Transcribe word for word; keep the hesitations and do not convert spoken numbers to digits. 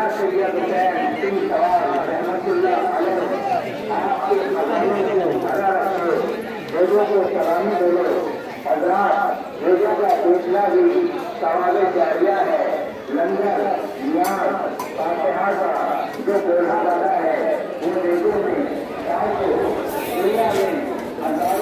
सैयद हुसैन सिंह सवाल रहमतुल्लाह अलैह आपके मकानों को भरा रखे, लोगों को सलामी बोलो। हज़रत लोगों का देखना भी सवाल जारिया है। लंगर मियाँ फातिहा का जो बोला जाता है वो लोगों में दुनिया में